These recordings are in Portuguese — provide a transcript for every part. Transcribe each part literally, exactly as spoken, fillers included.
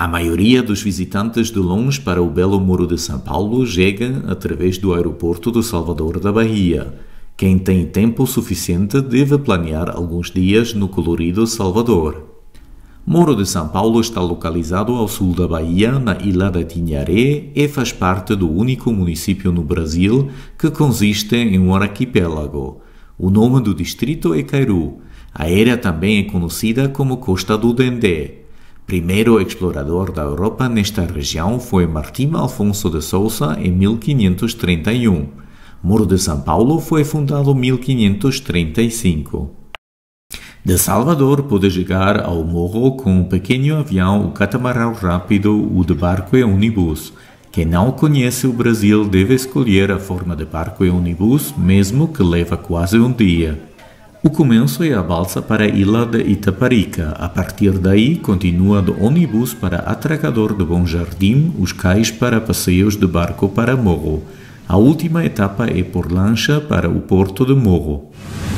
A maioria dos visitantes de longe para o belo Morro de São Paulo chega através do aeroporto de Salvador da Bahia. Quem tem tempo suficiente deve planear alguns dias no colorido Salvador. Morro de São Paulo está localizado ao sul da Bahia, na Ilha de Tinharé, e faz parte do único município no Brasil que consiste em um arquipélago. O nome do distrito é Cairu. A área também é conhecida como Costa do Dendê. Primeiro explorador da Europa nesta região foi Martim Afonso de Sousa em mil quinhentos e trinta e um. Morro de São Paulo foi fundado em mil quinhentos e trinta e cinco. De Salvador pode chegar ao morro com um pequeno avião, o catamarão rápido, o de barco e ônibus. Quem não conhece o Brasil deve escolher a forma de barco e ônibus, mesmo que leva quase um dia. O começo é a balsa para a ilha de Itaparica. A partir daí, continua de ônibus para Atracador de Bom Jardim, os cais para passeios de barco para Morro. A última etapa é por lancha para o porto de Morro.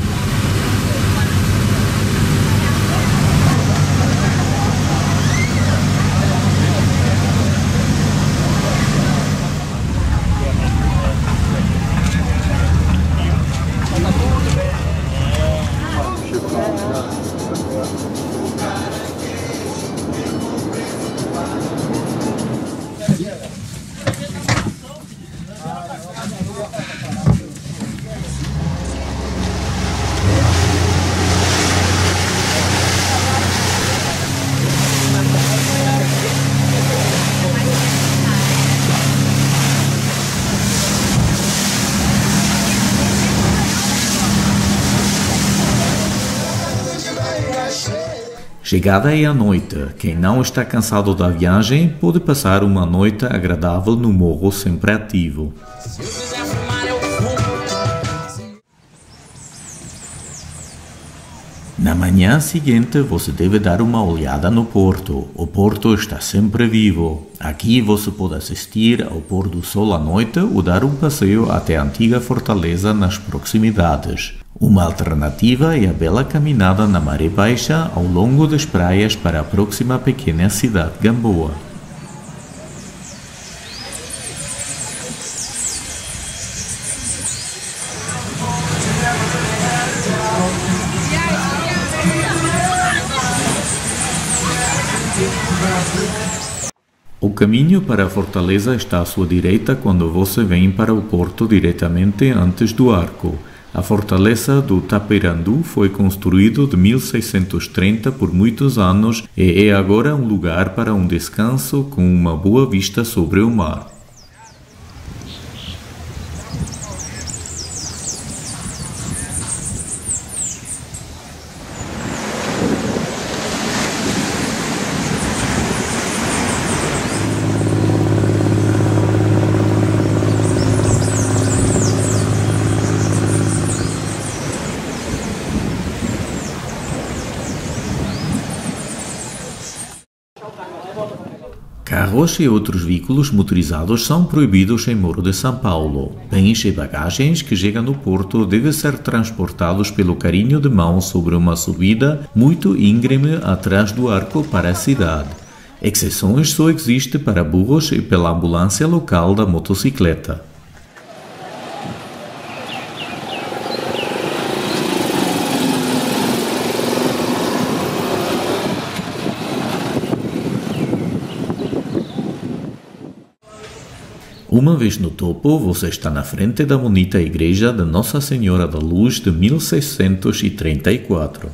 Chegada é a noite. Quem não está cansado da viagem pode passar uma noite agradável no morro sempre ativo. Na manhã seguinte, você deve dar uma olhada no porto. O porto está sempre vivo. Aqui você pode assistir ao pôr do sol à noite ou dar um passeio até a antiga fortaleza nas proximidades. Uma alternativa é a bela caminhada na maré baixa ao longo das praias para a próxima pequena cidade Gamboa. O caminho para a fortaleza está à sua direita quando você vem para o porto diretamente antes do arco. A fortaleza do Taperandu foi construída de mil seiscentos e trinta por muitos anos e é agora um lugar para um descanso com uma boa vista sobre o mar. Carros e outros veículos motorizados são proibidos em Morro de São Paulo. Bens e bagagens que chegam no porto devem ser transportados pelo carrinho de mão sobre uma subida muito íngreme atrás do arco para a cidade. Exceções só existem para burros e pela ambulância local da motocicleta. Uma vez no topo, você está na frente da bonita igreja de Nossa Senhora da Luz de mil seiscentos e trinta e quatro.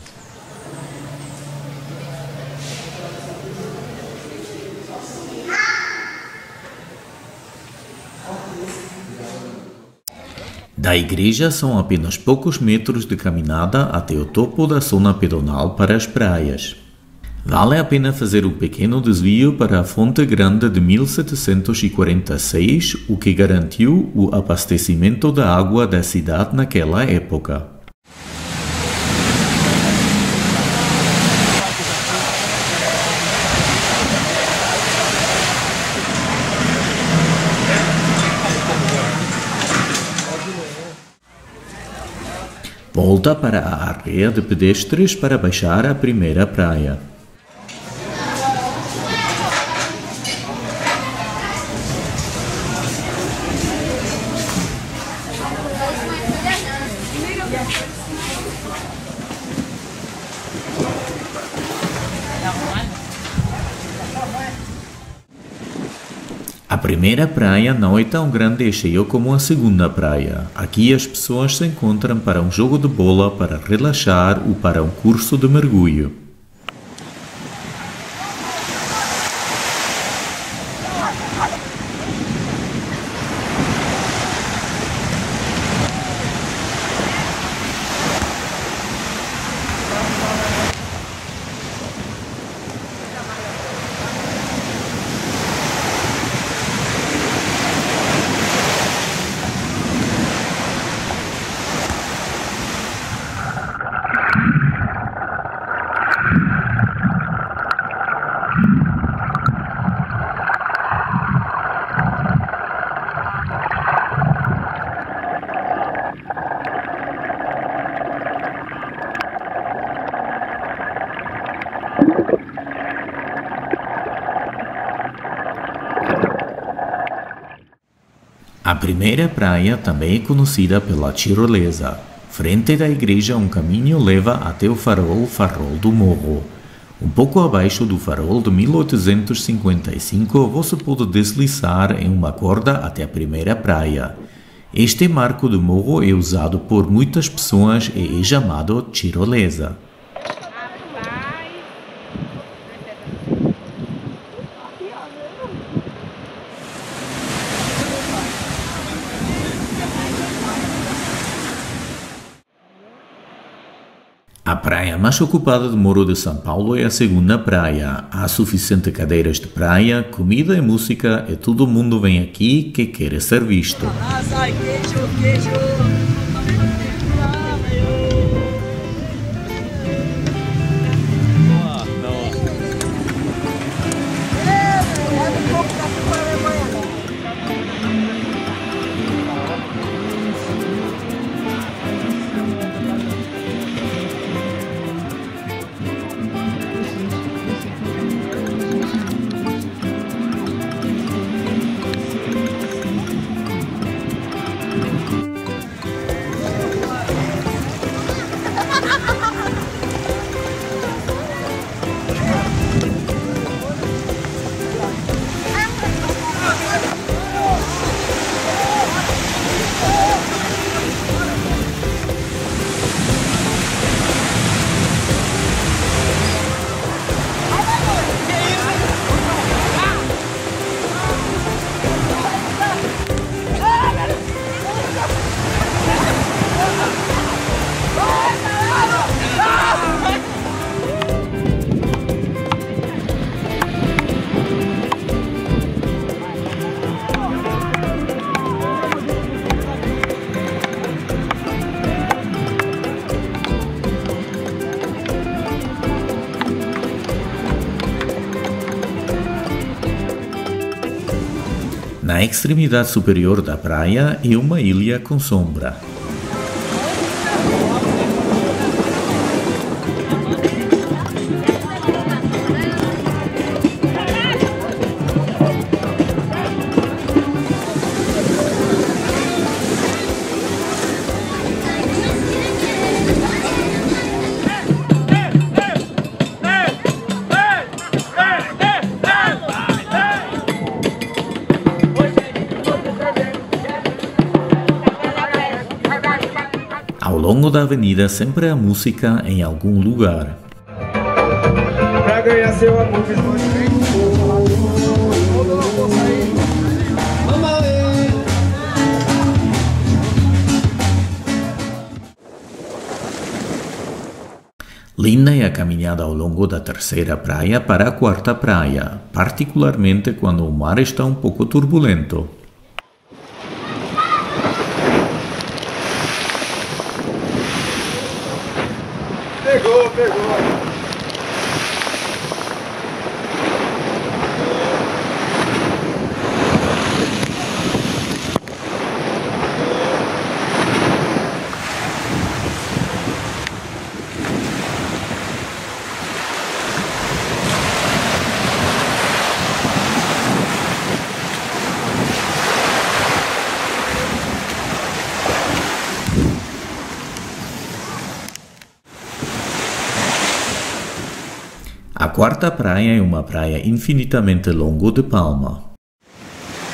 Da igreja são apenas poucos metros de caminhada até o topo da zona pedonal para as praias. Vale a pena fazer um pequeno desvio para a Fonte Grande de mil setecentos e quarenta e seis, o que garantiu o abastecimento da água da cidade naquela época. Volta para a areia de pedestres para baixar a primeira praia. A primeira praia não é tão grande e cheia como a segunda praia. Aqui as pessoas se encontram para um jogo de bola, para relaxar ou para um curso de mergulho. A primeira praia também é conhecida pela tirolesa. Frente da igreja, um caminho leva até o farol Farol do Morro. Um pouco abaixo do farol de mil oitocentos e cinquenta e cinco, você pode deslizar em uma corda até a primeira praia. Este marco do morro é usado por muitas pessoas e é chamado tirolesa. A praia mais ocupada do Morro de São Paulo é a segunda praia. Há suficientes cadeiras de praia, comida e música e todo mundo vem aqui que quer ser visto. Queijo, queijo. Na extremidade superior da praia é uma ilha com sombra. Ao longo da avenida sempre há música em algum lugar. Pra ganhar seu amor, linda é a caminhada ao longo da terceira praia para a quarta praia, particularmente quando o mar está um pouco turbulento. Pegou, pegou. A quarta praia é uma praia infinitamente longa de Palma.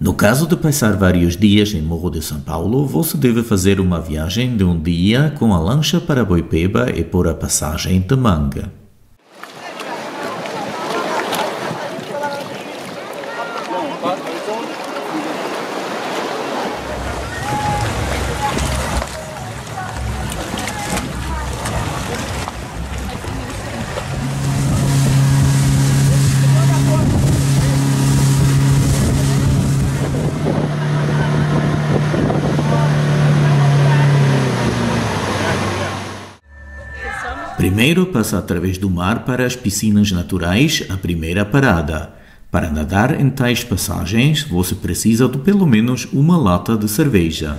No caso de passar vários dias em Morro de São Paulo, você deve fazer uma viagem de um dia com a lancha para Boipeba e por a passagem de Manga. Primeiro passa através do mar para as piscinas naturais, a primeira parada. Para nadar em tais passagens, você precisa de pelo menos uma lata de cerveja.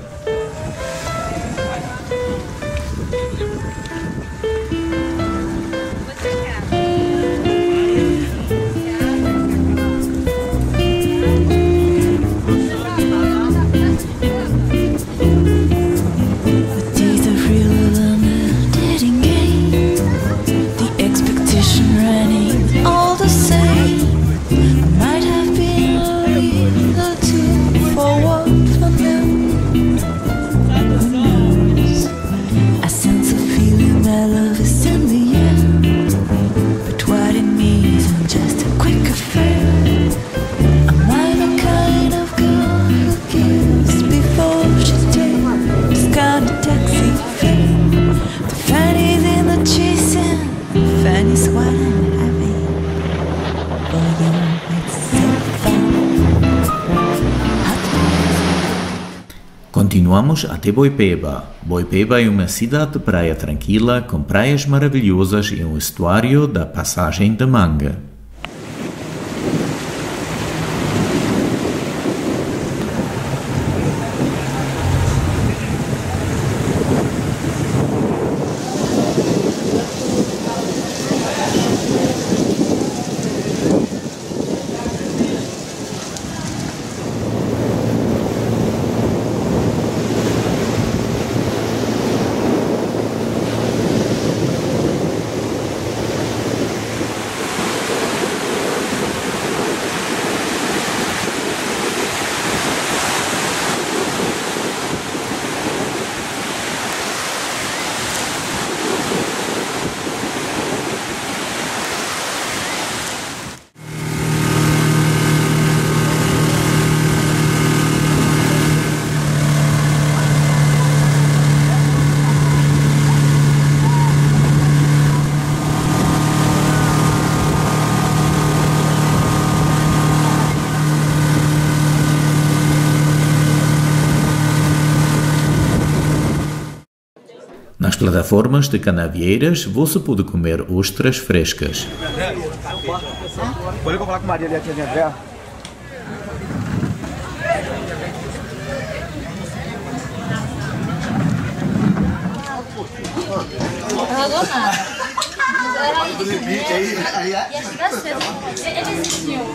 Continuamos até Boipeba. Boipeba é uma cidade de praia tranquila, com praias maravilhosas e um estuário da passagem de Manga. Nas plataformas de canavieiras, você pode comer ostras frescas. Pode falar com Maria ali, a tia André? Não pagou nada. Era Do limite aí. ia chegar cedo. Ele assistiu.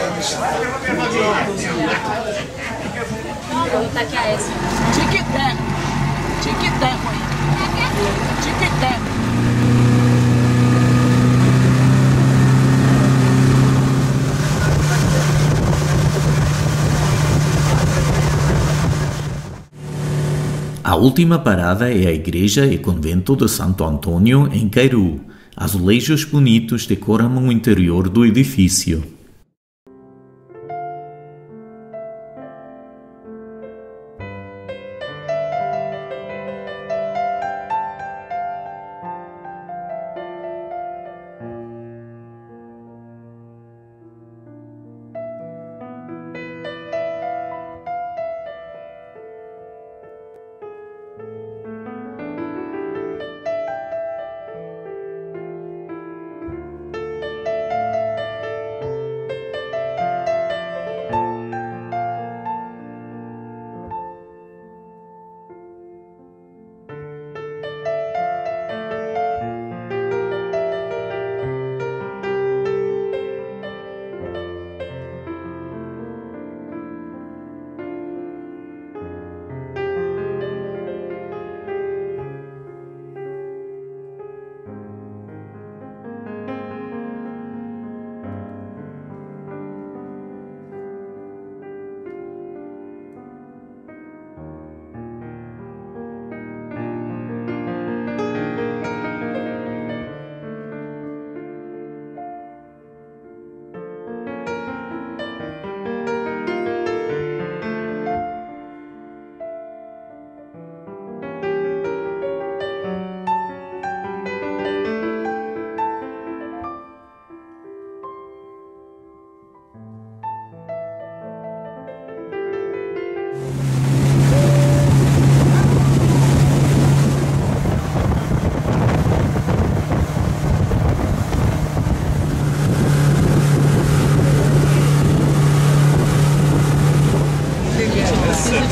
Não, vou taquear essa. Tic-tac. Tic-tac, mãe. Tic-tac. A última parada é a igreja e convento de Santo Antônio, em Cairu. Azulejos bonitos decoram o interior do edifício.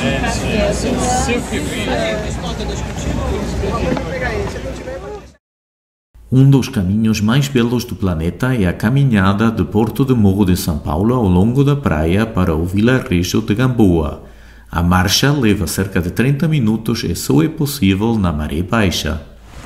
Um dos caminhos mais belos do planeta é a caminhada de Porto de Morro de São Paulo ao longo da praia para o vilarejo de Gamboa. A marcha leva cerca de trinta minutos e só é possível na maré baixa.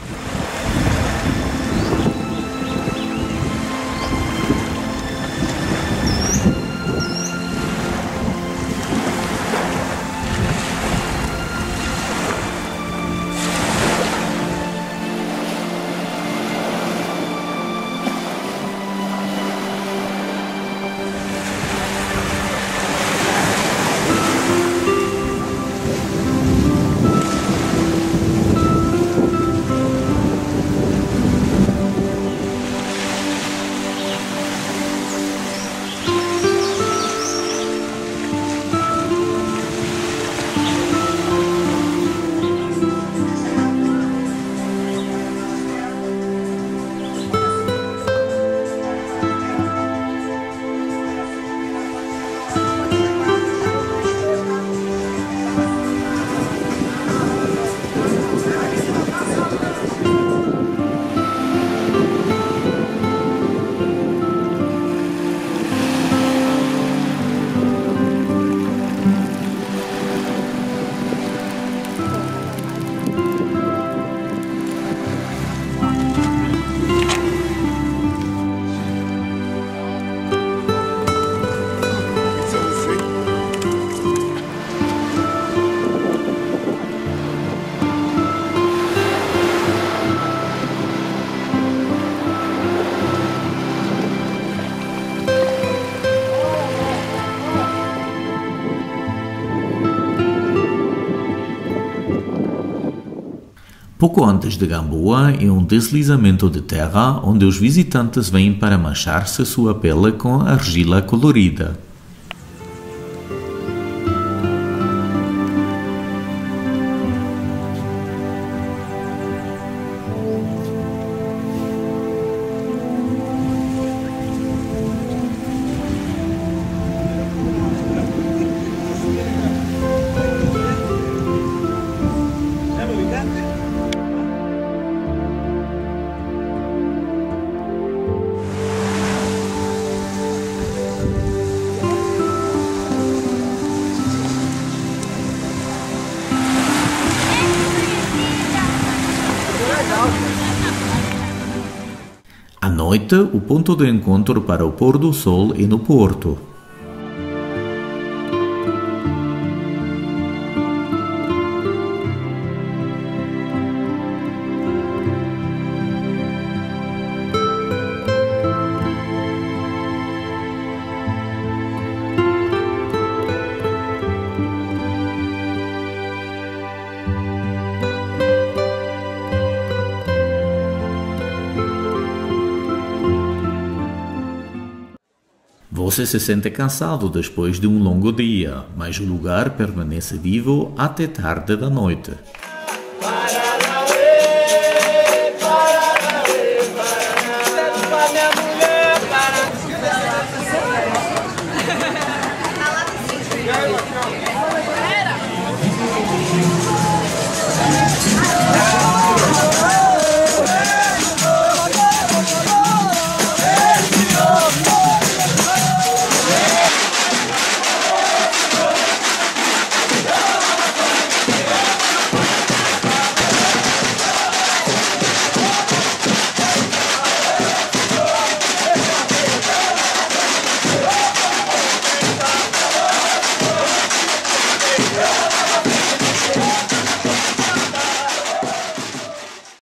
Pouco antes de Gamboa é um deslizamento de terra onde os visitantes vêm para manchar-se sua pele com argila colorida. À noite, o ponto de encontro para o pôr do sol é no porto. Você se sente cansado depois de um longo dia, mas o lugar permanece vivo até tarde da noite.